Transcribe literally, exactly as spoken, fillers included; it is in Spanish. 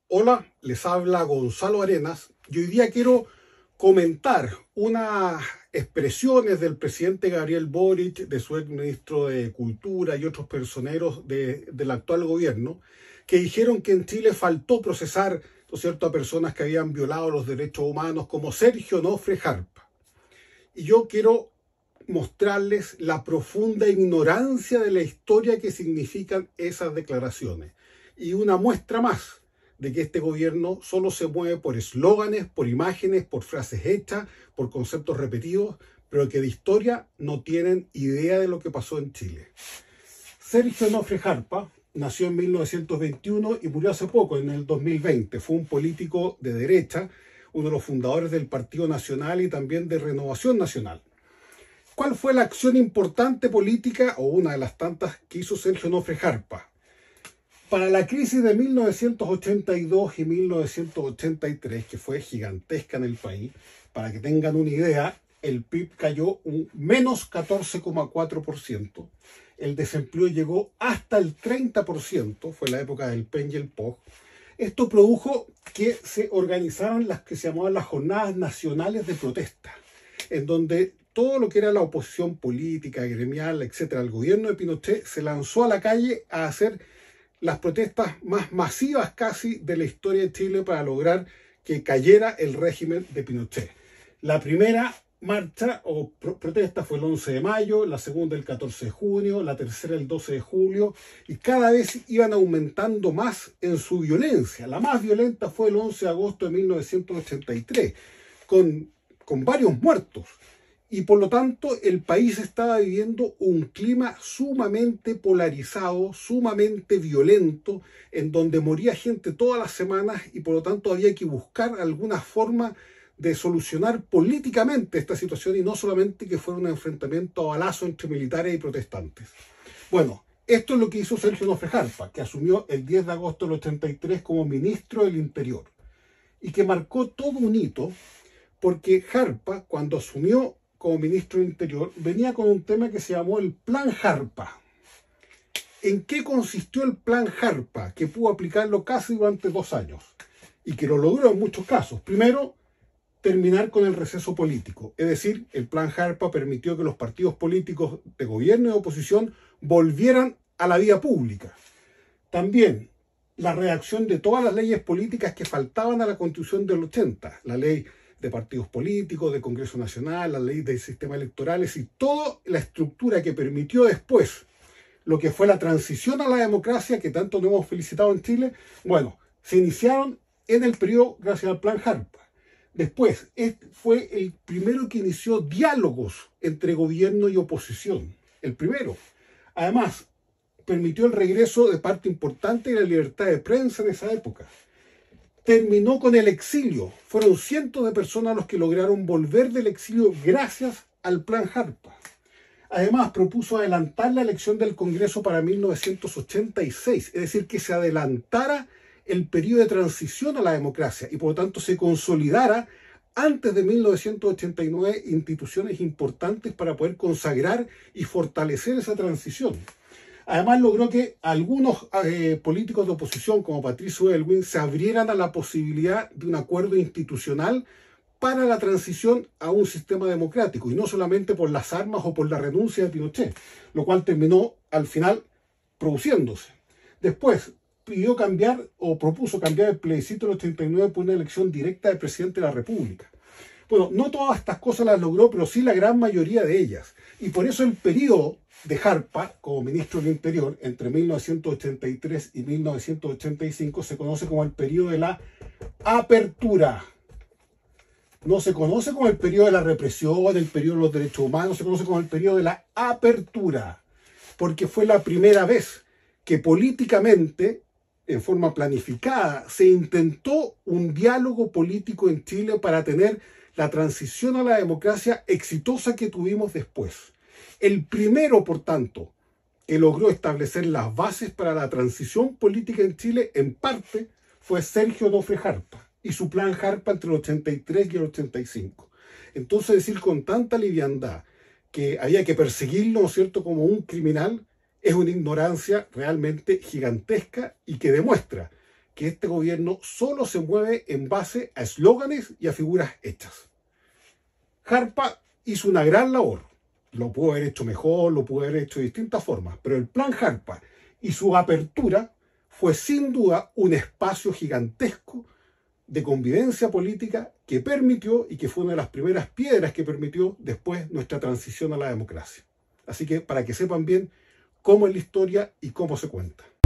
Hola, les habla Gonzalo Arenas y hoy día quiero comentar unas expresiones del presidente Gabriel Boric, de su exministro de Cultura y otros personeros de, del actual gobierno, que dijeron que en Chile faltó procesar, ¿no es cierto?, a personas que habían violado los derechos humanos como Sergio Nofre Jarpa. Y yo quiero mostrarles la profunda ignorancia de la historia que significan esas declaraciones. Y una muestra más de que este gobierno solo se mueve por eslóganes, por imágenes, por frases hechas, por conceptos repetidos, pero que de historia no tienen idea de lo que pasó en Chile. Sergio Nofre Jarpa nació en mil novecientos veintiuno y murió hace poco, en el dos mil veinte. Fue un político de derecha, uno de los fundadores del Partido Nacional y también de Renovación Nacional. ¿Cuál fue la acción importante política, o una de las tantas, que hizo Sergio Nofre Jarpa? Para la crisis de mil novecientos ochenta y dos y mil novecientos ochenta y tres, que fue gigantesca en el país, para que tengan una idea, el P I B cayó un menos catorce coma cuatro por ciento. El desempleo llegó hasta el treinta por ciento, fue la época del P E N y el P O G. Esto produjo que se organizaran las que se llamaban las Jornadas Nacionales de Protesta, en donde todo lo que era la oposición política, gremial, etcétera, al gobierno de Pinochet, se lanzó a la calle a hacer las protestas más masivas casi de la historia de Chile para lograr que cayera el régimen de Pinochet. La primera marcha o pro protesta fue el once de mayo, la segunda el catorce de junio, la tercera el doce de julio, y cada vez iban aumentando más en su violencia. La más violenta fue el once de agosto de mil novecientos ochenta y tres, con, con varios muertos. Y por lo tanto el país estaba viviendo un clima sumamente polarizado, sumamente violento, en donde moría gente todas las semanas y por lo tanto había que buscar alguna forma de solucionar políticamente esta situación y no solamente que fuera un enfrentamiento a balazo entre militares y protestantes. Bueno, esto es lo que hizo Sergio Nofre Jarpa, que asumió el diez de agosto del ochenta y tres como ministro del Interior y que marcó todo un hito porque Jarpa, cuando asumió como ministro del Interior, venía con un tema que se llamó el Plan Jarpa. ¿En qué consistió el Plan Jarpa? Que pudo aplicarlo casi durante dos años y que lo logró en muchos casos. Primero, terminar con el receso político. Es decir, el Plan Jarpa permitió que los partidos políticos de gobierno y de oposición volvieran a la vida pública. También, la redacción de todas las leyes políticas que faltaban a la Constitución del ochenta. La ley de partidos políticos, de Congreso Nacional, la ley de sistemas electorales y toda la estructura que permitió después lo que fue la transición a la democracia que tanto nos hemos felicitado en Chile, bueno, se iniciaron en el periodo gracias al Plan Jarpa. Después, este fue el primero que inició diálogos entre gobierno y oposición, el primero. Además, permitió el regreso de parte importante de la libertad de prensa en esa época. Terminó con el exilio. Fueron cientos de personas los que lograron volver del exilio gracias al Plan Jarpa. Además, propuso adelantar la elección del Congreso para mil novecientos ochenta y seis, es decir, que se adelantara el periodo de transición a la democracia y por lo tanto se consolidara antes de mil novecientos ochenta y nueve instituciones importantes para poder consagrar y fortalecer esa transición. Además logró que algunos eh, políticos de oposición, como Patricio Aylwin, se abrieran a la posibilidad de un acuerdo institucional para la transición a un sistema democrático, y no solamente por las armas o por la renuncia de Pinochet, lo cual terminó al final produciéndose. Después pidió cambiar o propuso cambiar el plebiscito del ochenta y nueve por una elección directa del presidente de la República. Bueno, no todas estas cosas las logró, pero sí la gran mayoría de ellas. Y por eso el periodo de Jarpa como ministro del Interior entre mil novecientos ochenta y tres y mil novecientos ochenta y cinco se conoce como el periodo de la apertura. No se conoce como el periodo de la represión, el periodo de los derechos humanos, se conoce como el periodo de la apertura, porque fue la primera vez que políticamente, en forma planificada, se intentó un diálogo político en Chile para tener la transición a la democracia exitosa que tuvimos después. El primero, por tanto, que logró establecer las bases para la transición política en Chile, en parte, fue Sergio Nofre Jarpa y su Plan Jarpa entre el ochenta y tres y el ochenta y cinco. Entonces, decir con tanta liviandad que había que perseguirlo, ¿no es cierto?, como un criminal, es una ignorancia realmente gigantesca y que demuestra que este gobierno solo se mueve en base a eslóganes y a figuras hechas. Jarpa hizo una gran labor. Lo pudo haber hecho mejor, lo pudo haber hecho de distintas formas, pero el plan Jarpa y su apertura fue sin duda un espacio gigantesco de convivencia política que permitió y que fue una de las primeras piedras que permitió después nuestra transición a la democracia. Así que para que sepan bien cómo es la historia y cómo se cuenta.